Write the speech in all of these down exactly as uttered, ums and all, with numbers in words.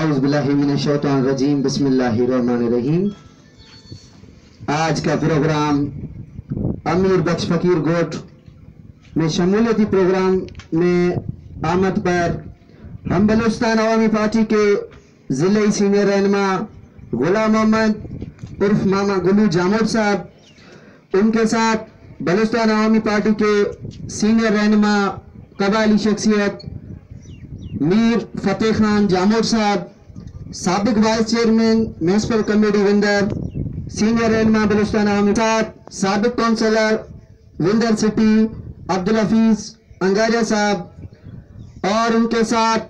औज़ु बिल्लाहि मिनश्शैतानिर रजीम बिस्मिल्लाहिर्रहमानिर्रहीम। आज का प्रोग्राम अमीर बख्श फकीर गोट में शमूलियती प्रोग्राम में आमद पर हम बलूचिस्तान अवामी पार्टी के जिले सीनियर रहनुमा गुलाम मोहम्मद उर्फ मामा गुलू जामोद साहब, उनके साथ बलूचिस्तान अवामी पार्टी के सीनियर रहनुमा कबायली शख्सियत मीर फतेह खान जामोद साहब, साबिक vice chairman municipal committee Winder, senior रहनुमा बलूचिस्तान अवामी पार्टी, साबिक काउंसलर विंदर सिटी अब्दुल हफीज अंगारिया साहब और उनके साथ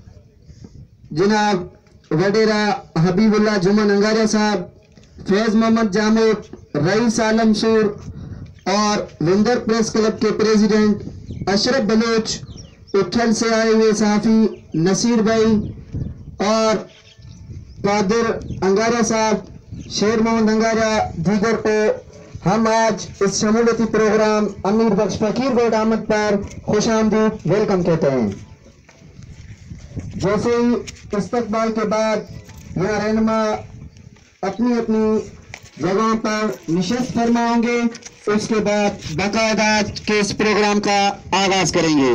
जनाब वडेरा हबीबुल्लाह जुमन अंगारिया साहब, फैज मोहम्मद जामोद, रईस आलम सूर और विंदर प्रेस क्लब के प्रेसिडेंट अशरफ बलोच, उथल से आए हुए सहाफ़ी नसीर भाई और कादिर अंगारिया साहब, शेर मोहम्मद अंगारिया दीगर को हम आज इस शमूलियती प्रोग्राम अमीर बख्श फकीर गोट आमद पर खुशामदीद वेलकम कहते हैं। जैसे ही इस्तकबाल के बाद यहाँ रहनुमा अपनी अपनी जगहों पर निशस्त फरमाएंगे, उसके बाद बाकायदा के इस प्रोग्राम का आगाज करेंगे।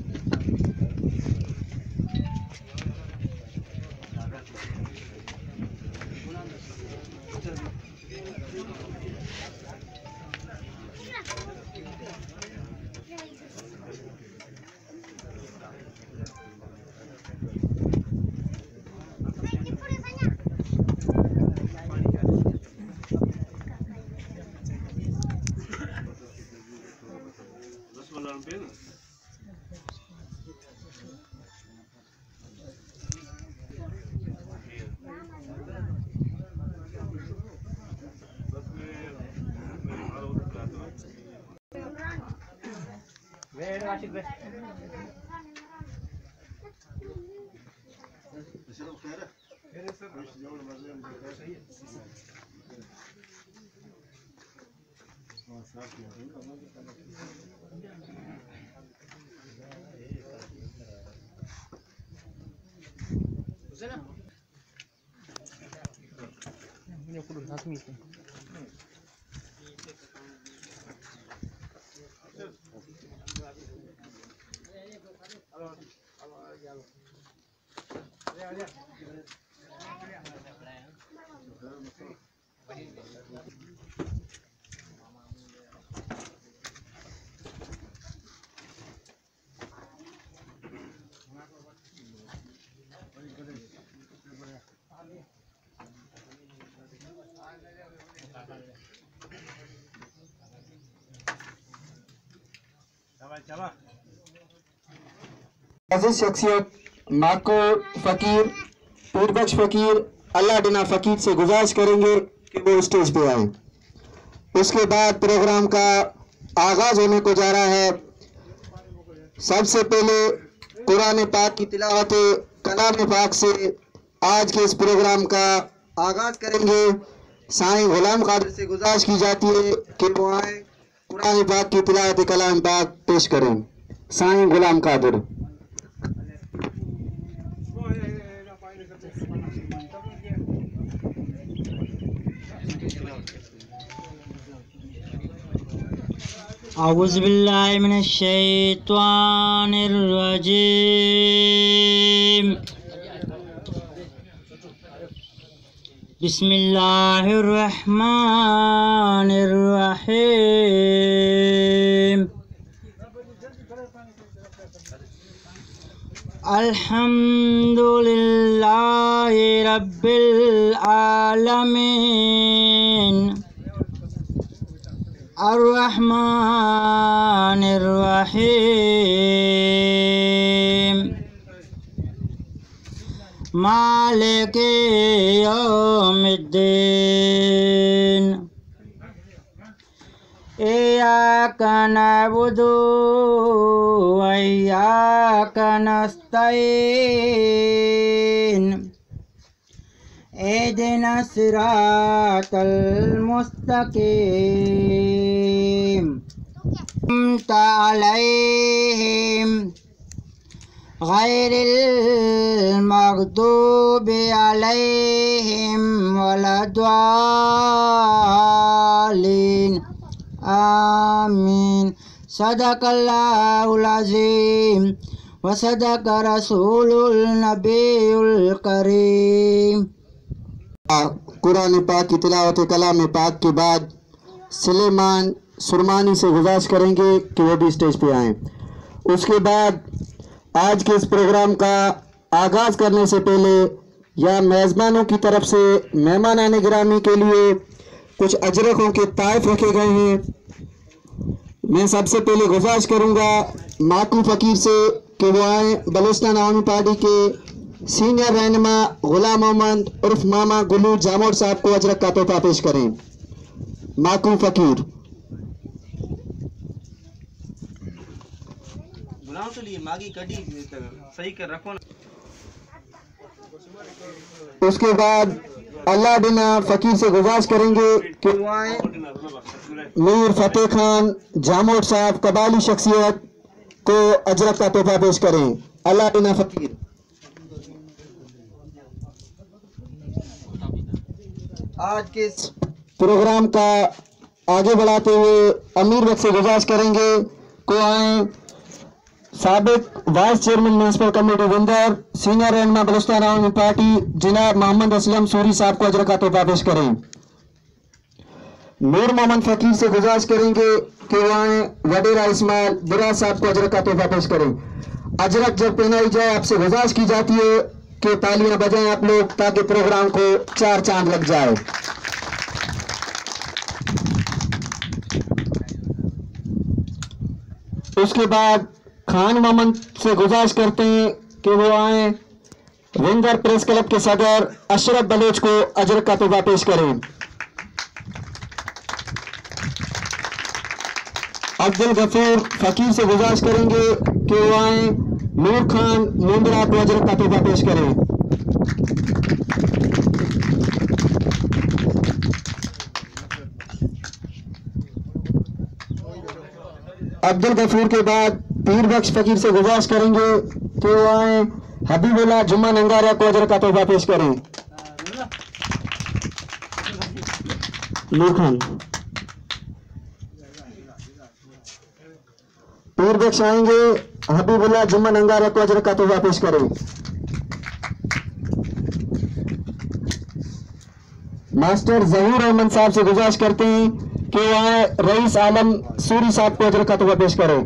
अजीज शख्सियत माको फकीर पीर बख्श फकीर अल्लाह डिना फकीर से गुजारिश करेंगे कि वो स्टेज पे आए। उसके बाद प्रोग्राम का आगाज होने को जा रहा है। सबसे पहले कुरान पाक की तिलावत कलाम पाक से आज के इस प्रोग्राम का आगाज करेंगे। साईं गुलाम कादिर से गुजारिश की जाती है कि वो आए, कुरान पाक की तिलावत कलाम पाक पेश करें। साईं गुलाम कादिर। औज़ु बिल्लाहि मिनश शैतानिर रजीम। बिस्मिल्लाहिर रहमानिर रहीम। अल्हम्दुलिल्लाहि रब्बिल आलमीन अर्रहमानिर रहीम मालिकि यौमिद्दीन इय्याका नअबुदु व इय्याका नस्तईन इहदिना सिरातल मुस्तकीम अनअमता अलैहिम गैरिल मग़दूबि अलैहिम वलद्दालिन। आमीन। सदक़ल्लाहुल अज़ीम व सदक़ रसूलुल नबीयुल करीम। कुरान पाक की तिलावत कलाम पाक के बाद सुलेमान सुरमानी से गुजारिश करेंगे कि वो भी स्टेज पे आएँ। उसके बाद आज के इस प्रोग्राम का आगाज़ करने से पहले या मेज़बानों की तरफ से मेहमानान गिरामी के लिए कुछ अजरकों के ताइफ रखे गए हैं। मैं सबसे पहले गुजारिश करूंगा माकू फ़कीर से कि वो आए बलूचिस्तान अवामी पार्टी के सीनियर रहनुमा गुलाम मोहम्मद उर्फ मामा गुलू जामोद साहब को अजरक का तोहफा पेश करें। माकू फ़कीर। तो लिए मागी कड़ी सही कर रखो ना। उसके बाद अल्लाह बिना फ़कीर से गुजारिश करेंगे कि वो आए मीर फतेह खान जामोद साहब कबाली शख्सियत को अजरक का तोहफा पेश करें। अल्लाह बिना फ़कीर। आज के इस प्रोग्राम का आगे बढ़ाते हुए अमीर वक्त से गुजारिश करेंगे को आए साबिक vice chairman municipal committee Winder senior रहनुमा बलूचिस्तान अवामी पार्टी जनाब मोहम्मद असलम सूरी साहब को अजरक का तोहफा पेश करें। नूर मोहम्मद फ़कीर से गुजारिश करेंगे कि वो आए वडेरा इस्माइल बुरा साहब को अजरक का तोहफा पेश करें। अजरक जब पहनाई जाए आपसे गुजारिश की जाती है कि तालियां बजाएं आप लोग ताकि प्रोग्राम को चार चांद लग जाए। उसके बाद खान मोहम्मद से गुजारिश करते हैं कि वो आए विंगर प्रेस क्लब के सदर अशरफ बलोच को अजरक का तोहफा पेश करें। अब्दुल गफूर फ़कीर से गुजारिश करेंगे कि वो आए नूर खान मुंद्रा को अजरक का तोहफा पेश करें। अब्दुल गफूर के बाद पीर बख्श फ़कीर से गुजारिश करेंगे कि वो आए हबीबुल्लाह जुम्मा नंगारिया को अजरक का तोहफा पेश करें। नूर खान। पीर बख्श आएंगे हबीबुल्लाह जुम्मा नंगारिया को अजरक का तोहफा पेश करें। मास्टर जहूर अहमद साहब से गुजारिश करते हैं कि वो आए रईस आलम सूरी साहब को अजरक का तोहफा पेश करें।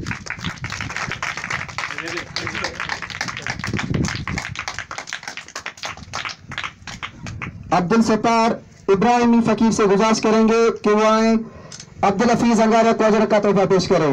अब्दुल सत्तार इब्राहिमी फ़कीर से गुजारिश करेंगे कि वो आए अब्दुल हफीज अंगारा को अजरक का तोहफा पेश करें।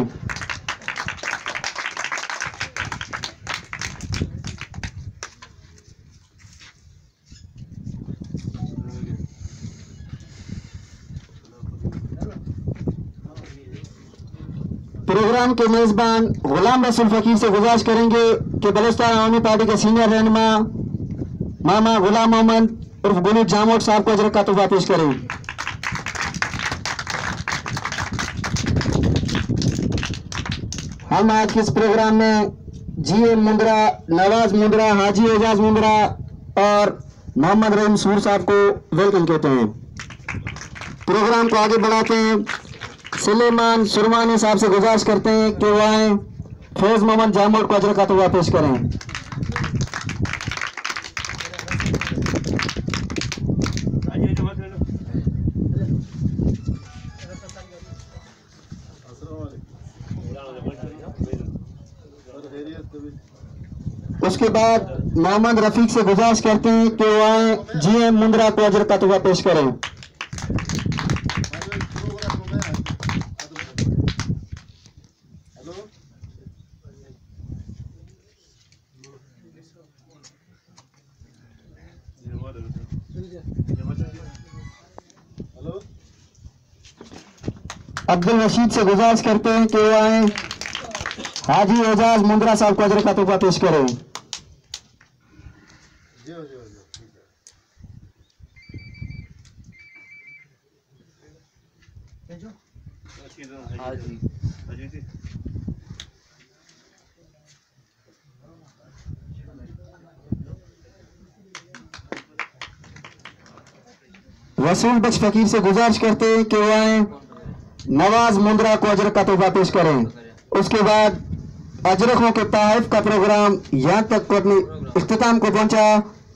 प्रोग्राम के मेजबान गुलाम रसूल फ़कीर से गुजारिश करेंगे कि बलूचिस्तान अवामी पार्टी के सीनियर रहनुमा मामा गुलाम मोहम्मद उर्फ गुलू जामोद साहब को अजरक का तोहफा पेश करें। हम आज के इस प्रोग्राम में जी एम मुंद्रा, नवाज मुंद्रा, हाजी एजाज मुंद्रा और मोहम्मद रहीम सूर साहब को वेलकम कहते हैं। प्रोग्राम को आगे बढ़ाते हैं। सुलेमान सुरमानी साहब से गुजारिश करते हैं कि वो आए फैज मोहम्मद जामोद को अजरक का तोहफा पेश करें। उसके बाद मोहम्मद रफीक से गुजारिश करते हैं कि वो आए जी एम मुंद्रा को अजरक का तोहफा पेश करें। अब्दुल रशीद से गुजारिश करते हैं कि वो आए हाजी एजाज मुंद्रा साहब को अजरक का तोहफा पेश करें। रसूल बख्श फकीर से गुजारिश करते हैं कि वो आए, नवाज मुंद्रा को अजरक का तोहफा पेश करें। उसके बाद अजरकों के ताइफ का प्रोग्राम यहाँ तक को अपने इख्तिताम को पहुंचा।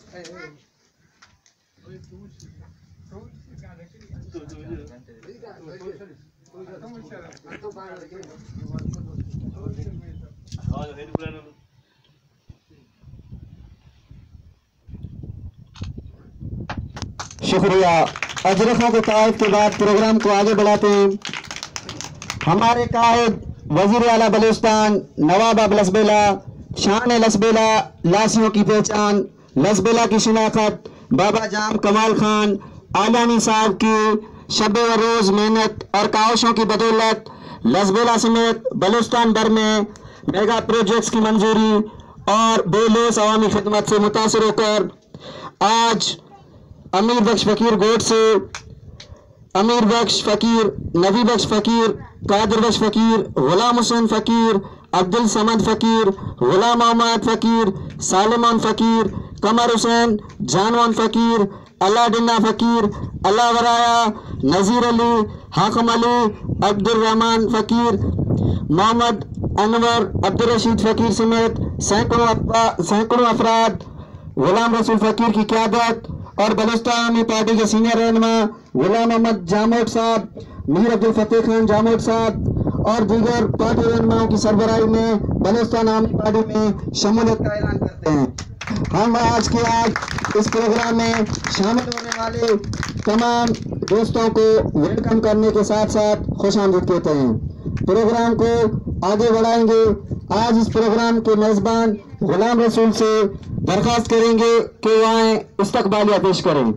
शुक्रिया। अजरकों के ताइफ के बाद प्रोग्राम को आगे बढ़ाते हैं। हमारे कायद वजीर आला बलूचिस्तान नवाब अब लसबेला, शान लसबेला, लाशियों की पहचान, लसबेला की शिनाख्त, बाबा जाम कमाल खान आलानी साहब की शब व रोज मेहनत और काविशों की बदौलत लसबेला समेत बलूचिस्तान भर में मेगा प्रोजेक्ट्स की मंजूरी और बेलोस अवामी खिदमत से मुतासर होकर आज अमीर बख्श फकीर गोट से अमीर बख्श फकीर, नबी बख्श फकीर, कादिर बख्श फकीर, गुलाम हुसैन फकीर, अब्दुल समद फकीर, गुलाम मोहम्मद फकीर, सालिमान फकीर, कमर हुसैन, जानवान फकीर, अलाडिना फकीर, अल्लाह वराया, नजीर अली, हाकम अली, अब्दुल रहमान फकीर, मोहम्मद अनवर, अब्दुल रशीद फकीर समेत सैकड़ों अफरा- सैकड़ों अफराद गुलाम रसूल फकीर की क़यादत और बलूचिस्तान आवामी पार्टी के सीनियर रहनुमा गुलाम मोहम्मद जामोद साहब, मीर अब्दुल फतेह खान जामोद साहब और दीगर पार्टी रहनुमाओं की सरबराही में बलूचिस्तान आवामी पार्टी में शमूलियत का ऐलान करते हैं। हम आज के आज इस प्रोग्राम में शामिल होने वाले तमाम दोस्तों को वेलकम करने के साथ साथ खुश आमदीद कहते हैं। प्रोग्राम को आगे बढ़ाएंगे। आज इस प्रोग्राम के मेजबान गुलाम रसूल से दरख्वास्त करेंगे कि वो आए इस्तकबालिया पेश करें।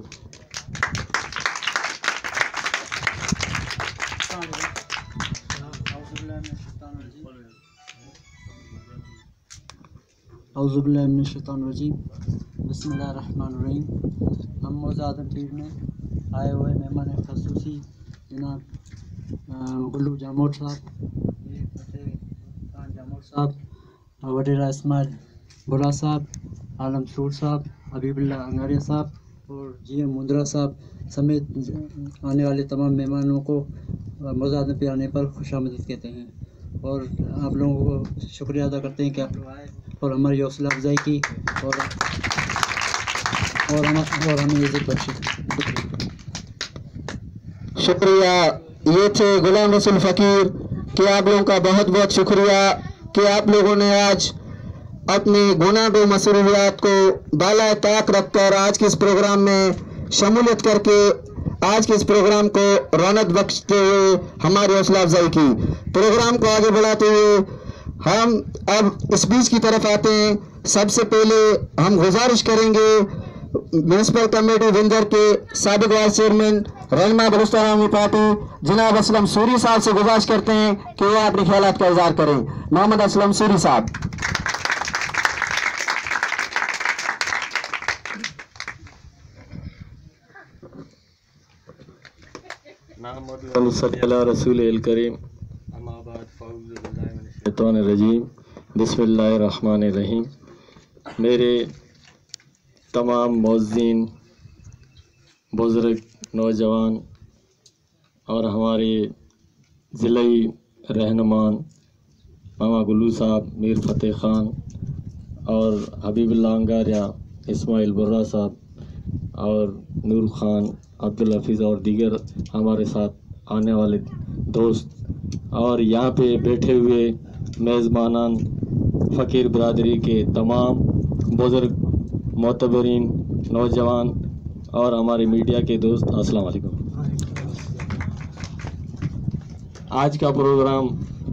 औज़ुबिल्लाहिमिनश्शैतानिर्रजीम, बिस्मिल्लाहिर्रहमानिर्रहीम। हम मौज़ूद पीर में आए हुए मेहमान खसूसी जनाब गुल्लू जामोद साहब, फतेह खान जामोद साहब, वडेरा इस्माइल बुरा साहब, आलम सूर साहब, हबीबुल्लाह अंगारिया साहब और जी एम मुंद्रा साहब समेत आने वाले तमाम मेहमानों को मौज़ूद पे आने पर खुशामदीद कहते हैं और आप लोगों को शुक्रिया अदा करते हैं कि आप लोग आए और हमारी हौसला अफजाई की और और हम और हमें इज़्ज़त बख्शी। शुक्रिया। ये थे गुलाम रसूल फकीर कि आप लोगों का बहुत बहुत शुक्रिया कि आप लोगों ने आज अपनी गुनाह मसरूरियात को बाला ताक रखकर आज के इस प्रोग्राम में शमूलियत करके आज के इस प्रोग्राम को रौनक बख्शते हुए हमारी हौसला अफजाई की। प्रोग्राम को आगे बढ़ाते हुए हम अब इस बीच की तरफ आते हैं। सबसे पहले हम गुजारिश करेंगे म्यूनसिपल कमेटी विंदर के साबिक वाइस चेयरमैन रहनुमा बलूचिस्तान आवामी पार्टी जनाब असलम सूरी साहब से गुजारिश करते हैं कि वो अपने ख्यालात का इज़हार करें। मोहम्मद असलम सूरी साहब। रसूल करीम रजीम बिस्मिल्लाहिर्रहमानिर्रहीम। मेरे तमाम मौज़ीन, बुज़ुर्ग, नौजवान और हमारे ज़िले रहनुमान मामा गुल्लू साहब, मीर फतेह खान और हबीबुल्लाह अंगारिया, इस्माइल बुर्रा साहब और नूर खान, अब्दुल हफीज़ और दीगर हमारे साथ आने वाले दोस्त और यहाँ पे बैठे हुए मेज़बानान फ़कीर बरदरी के तमाम बुज़ुर्ग, मोतबरीन, नौजवान और हमारे मीडिया के दोस्त, अस्सलाम वालेकुम। आज का प्रोग्राम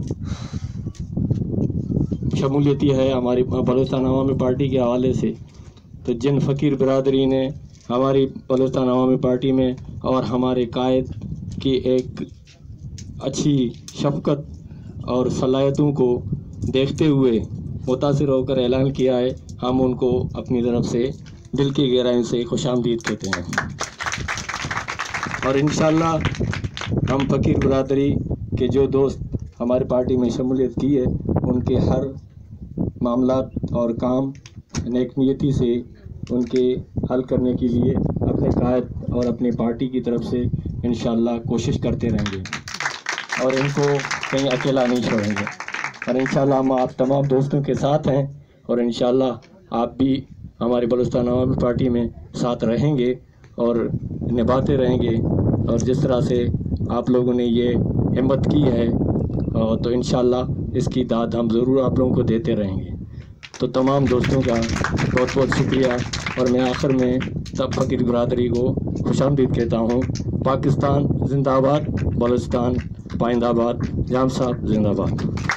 शमूलियती है हमारी बलूचिस्तान अवामी पार्टी के हवाले से। तो जिन फ़कीर बरदरी ने हमारी बलूचिस्तान अवामी पार्टी में और हमारे कायद की एक अच्छी शफ़क़त और सलाहियतों को देखते हुए मुतासिर होकर ऐलान किया है, हम उनको अपनी तरफ से दिल की गहराई से खुशामदीद कहते हैं। और इंशाअल्लाह हम फ़कीर बरदरी के जो दोस्त हमारी पार्टी में शमूलियत की है उनके हर मामलात और काम नेक नियती से उनके हल करने के लिए अपने कायद और अपनी पार्टी की तरफ से इंशाअल्लाह कोशिश करते रहेंगे और इनको कहीं अकेला नहीं छोड़ेंगे। और इंशाअल्लाह हम आप तमाम दोस्तों के साथ हैं और इंशाअल्लाह आप भी हमारी बलूचिस्तान अवामी पार्टी में साथ रहेंगे और निभाते रहेंगे। और जिस तरह से आप लोगों ने ये हिम्मत की है तो इंशाअल्लाह इसकी दाद हम ज़रूर आप लोगों को देते रहेंगे। तो तमाम दोस्तों का बहुत बहुत शुक्रिया और मैं आखिर में सब फ़कीर बिरादरी को खुशामदीद कहता हूँ। पाकिस्तान जिंदाबाद, बलूचिस्तान पाइंदाबाद, जाम साहब जिंदाबाद।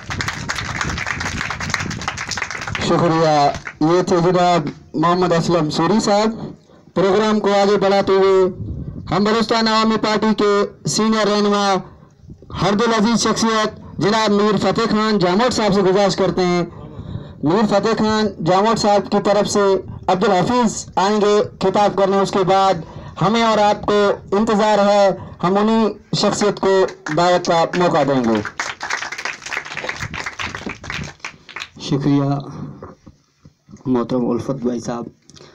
शुक्रिया। ये थे जनाब मोहम्मद असलम सूरी साहब। प्रोग्राम को आगे बढ़ाते हुए हम बलूचिस्तान अवामी पार्टी के सीनियर रहनुमा हरदिल अजीज शख्सियत जनाब मीर फतेह खान जामोट साहब से गुजारिश करते हैं। मीर फतेह खान जामोट साहब की तरफ से अब्दुल हफीज़ आएंगे खिताब करने। उसके बाद हमें और आपको इंतज़ार है, हम उन्हीं शख्सियत को दावत का मौका देंगे। शुक्रिया मोहतरम उल्फत भाई साहब।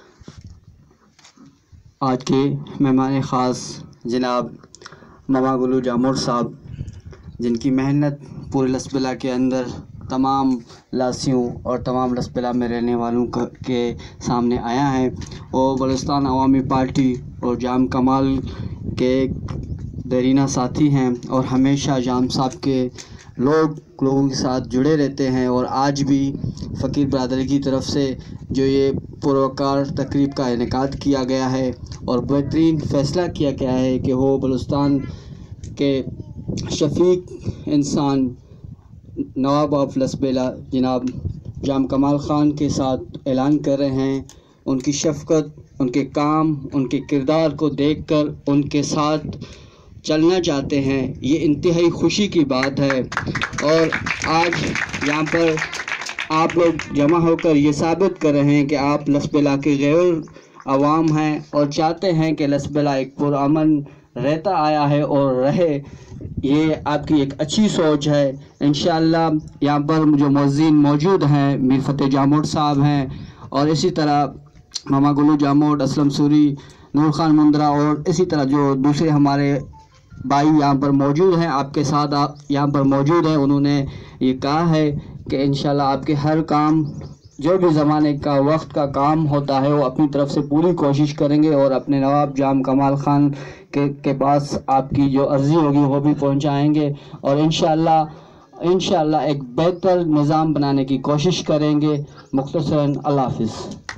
आज के मेहमान ख़ास जनाब मामा गुलू जामोट साहब, जिनकी मेहनत पूरे लसबला के अंदर तमाम लासियों और तमाम लसबला में रहने वालों के सामने आया है। और बलूचिस्तान अवामी पार्टी और जाम कमाल के दरीना साथी हैं और हमेशा जाम साहब के लोग लोगों के साथ जुड़े रहते हैं। और आज भी फ़कीर बरदरी की तरफ से जो ये पुरवकार तकरीब का इनेकाद किया गया है और बेहतरीन फ़ैसला किया गया है कि वो बलूचिस्तान के शफीक इंसान नवाब ऑफ लसबेला जनाब जाम कमाल ख़ान के साथ ऐलान कर रहे हैं। उनकी शफ़क़त, उनके काम, उनके किरदार को देखकर उनके साथ चलना चाहते हैं। ये इंतहाई खुशी की बात है। और आज यहाँ पर आप लोग जमा होकर ये साबित कर रहे हैं कि आप लसबेला के गैर अवाम हैं और चाहते हैं कि लसबेला एक पुरअमन रहता आया है और रहे। ये आपकी एक अच्छी सोच है। इंशाअल्लाह यहाँ पर जो मुअज़्ज़िन मौजूद हैं, मीर फतेह जामोट साहब हैं और इसी तरह मामा गुलू जामोट, असलम सूरी, नूर खान मुंद्रा और इसी तरह जो दूसरे हमारे भाई यहाँ पर मौजूद हैं, आपके साथ आप यहाँ पर मौजूद हैं। उन्होंने ये कहा है कि इंशाल्लाह आपके हर काम, जो भी ज़माने का वक्त का काम होता है, वो अपनी तरफ से पूरी कोशिश करेंगे और अपने नवाब जाम कमाल ख़ान के के पास आपकी जो अर्ज़ी होगी वो भी पहुँचाएँगे और इंशाल्लाह इंशाल्लाह एक बेहतर निज़ाम बनाने की कोशिश करेंगे। मुख्तसरन अल्लाह हाफ़िज़।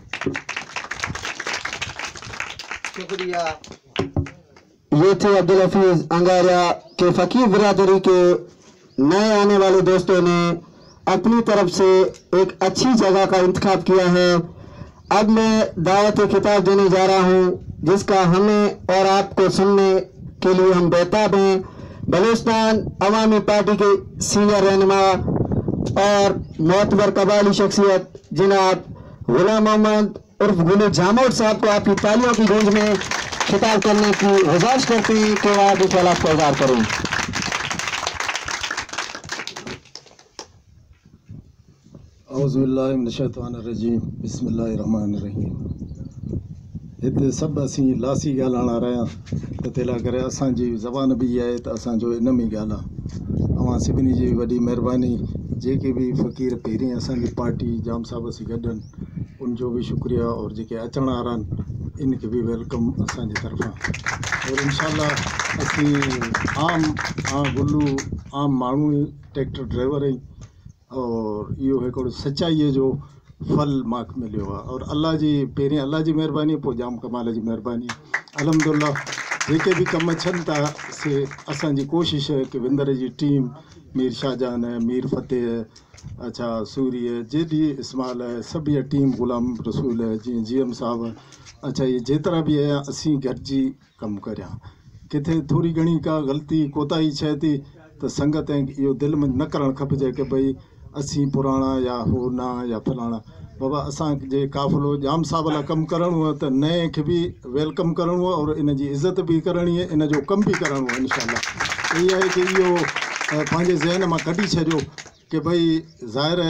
शुक्रिया। ये थे अब्दुल हफीज़ अंगारिया के फ़कीर बिरादरी के नए आने वाले दोस्तों ने अपनी तरफ से एक अच्छी जगह का इंतखाब किया है। अब मैं दावत खिताब देने जा रहा हूँ जिसका हमें और आपको सुनने के लिए हम बेताब हैं। बलूचिस्तान अवामी पार्टी के सीनियर रहनुमा और मोतबर कबाली शख्सियत जनाब गुलाम मोहम्मद उर्फ गुलू जामोट साहब को आपकी तालियों की गूंज में खिताब करने की गुजारिश करते हैं कि आप इस वाला इज़हार करें। औज़ुबिल्लाहि मिनश्शैतानिर्रजीम, बिस्मिल्लाहिर्रहमानिर्रहीम। हिते सभु असीं लासी ॻाल्हाइण रहिया त तेला करे असांजी ज़बान बि इहा आहे त असांजो इन में ॻाल्हि आहे। अवां सभिनी जी वॾी महिरबानी। जेके बि फ़क़ीर पहिरीं असांजी पार्टी जाम साहब सां गॾु आहिनि उनजो बि शुक्रिया और जेके अचण वारा आहिनि इनखे बि वेलकम असांजी तरफ़ां। और इंशाअल्लाह असीं आम आम गुल्लू आम माण्हू ट्रैक्टर ड्राइवर आहियूं और इहो हिकिड़ो सचाईअ जो फल मांखे मिलियो आहे। और अल्लाह जी पहिरीं अल्लाह जी महिरबानी, पोइ जाम कमाल जी महिरबानी। अलहमदुलिल्लाह जेके बि कम थियनि था से असांजी कोशिशि आहे कि विंदर जी टीम, मीर शाहजहान है, मीर फतेह, अच्छा सूरी जेडी इस्माइल है, सभु इहा टीम, गुलाम रसूल है, जीअं जी एम साहब, अच्छा ये जेतिरा बि आया असीं गॾिजी कमु करिया। किथे थोरी घणी का ग़लती कोताही छे थी त संगत इहो दिलि में न करणु खपिजे कि भई असीं पुराणा या हो न या फलाणा। बाबा असांजे काफ़िलो जाम साहब लाइ कमु करणो आहे त नए खे बि वेलकम करणो आहे और इन जी इज़त बि करणी आहे, इन जो कमु बि करणो आहे। इंशाअल्लाह इहा आहे कि इहो पंहिंजे ज़हन मां कढी छॾियो कि भई ज़ाहिर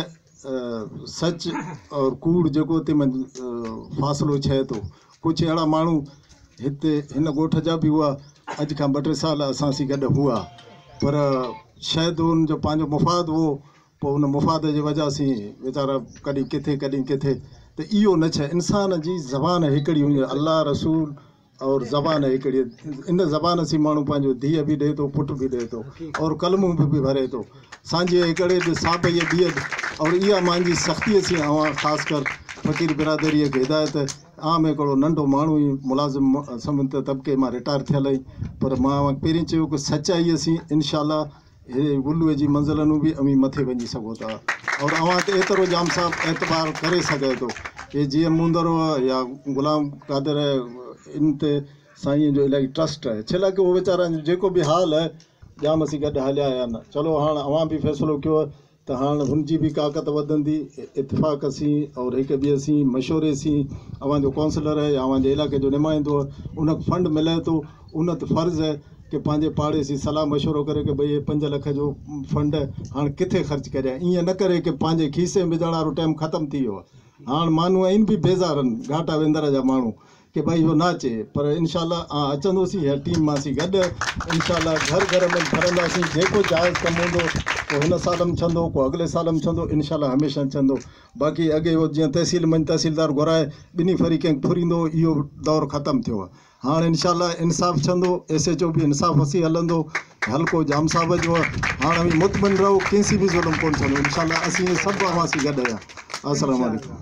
सच और कूड़ जेको तंहिं में फ़ासिलो छे थो। कुझु अहिड़ा माण्हू हिते हिन ॻोठ जा बि हुआ अॼु खां ॿ टे साल असां सी गॾु हुआ, पर शायदि उनजो पंहिंजो मुफ़ाद हो, पोइ उन मुफ़ाद जे वजह सां वीचारा कॾहिं किथे कॾहिं किथे। त इहो न छा इंसान जी ज़बान हिकिड़ी हुई, अलाह रसूल और ज़बान हिकिड़ी, इन ज़बान से माण्हू पंहिंजो धीअ बि ॾिए थो, पुटु बि ॾिए थो और कलमूं बि भरे थो। सांझे हिकिड़े साब ये ॾींहुं और इहा मुंहिंजी सख़्तीअ से अवां ख़ासि कर फ़क़ीर बिरादरीअ खे हिदायत, आम हिकिड़ो नंढो माण्हू ई मुलाज़िम समत तबिके मां रिटायर थियल आई, पर मां पहिरीं चयो कि सचाईअ से इनशाला हे गुलूअ जी मंज़िलूं बि अमी मथे वञी सघो था। और अवां ते एतिरो जाम साहब एतबार करे सघे थो, हे जीअं मुंदर या गुलाम कादर इन ते साईं जो इलाही ट्रस्ट आहे, छे लाइ कि उहो वीचारा जेको बि हाल आहे जाम असीं गॾु हलिया आया न। चलो हाणे अवां बि फ़ैसिलो कयो त हाणे हुनजी बि ताक़त वधंदी, इतफ़ाक़ सी और हिक ॿिए सी मशवरे सी। अवां जो काउंसलर है या अवां जे इलाइक़े जो नुमाइंदो आहे, उन फंड मिले थो, उन ते फ़र्ज़ु है कि पंहिंजे पाड़े सी सलाह मशवरो करे कि भई हे पंज लख जो फंड हाणे किथे ख़र्च करिया, ईअं न करे कि पंहिंजे खीसे में विझण वारो टाइम ख़तमु थी वियो आहे। हाणे माण्हू आहिनि बि बेज़ार आहिनि, घाटा वेंदर जा माण्हू कि भाई इहो न अचे, पर इनशाला अचंदोसीं हीअ टीम मांसीं गॾु, इनशाला घर घर में भरंदासीं, जेको जाइज़ कमु हूंदो को हिन साल में छंदो, को अॻिले साल में छंदो, इनशाला हमेशह छंदो। बाक़ी अॻे उहो जीअं तहसील मंझि तहसीलदार घुराए ॿिन्ही फरीक़ फुरींदो, इहो दौरु ख़तमु थियो आहे। हाणे इनशाला इंसाफ़ छंदो, एस एच ओ बि इंसाफ़ वसी हलंदो, हल्को जाम साहब जो हाणे बि मुतमिन रहो, कंहिंसी बि ज़ुल्म कोन छंदो, इनशाला असीं सभु अवांसी गॾु आहियां। अस्सलाम वालेकुम।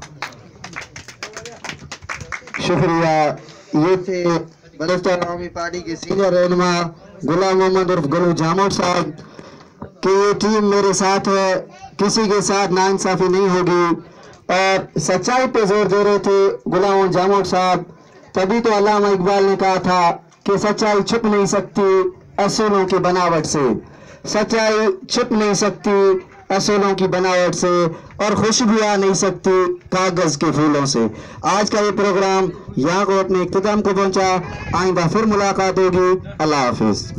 शुक्रिया। ये थे बलूचिस्तान अवामी पार्टी के सीनियर रहनुमा गुलाम मोहम्मद उर्फ गुलू जामोद साहब कि ये टीम मेरे साथ है, किसी के साथ नाइंसाफ़ी नहीं होगी, और सच्चाई पे जोर दे रहे थे गुलाम जामोद साहब। तभी तो अल्लामा इकबाल ने कहा था कि सच्चाई छुप नहीं सकती असूलों की बनावट से, सच्चाई छुप नहीं सकती असूलों की बनावट से, और खुशबू आ नहीं सकती कागज के फूलों से। आज का ये प्रोग्राम यहाँ को अपने इख्तिताम को पहुंचा। आइंदा फिर मुलाकात होगी। अल्लाह हाफिज।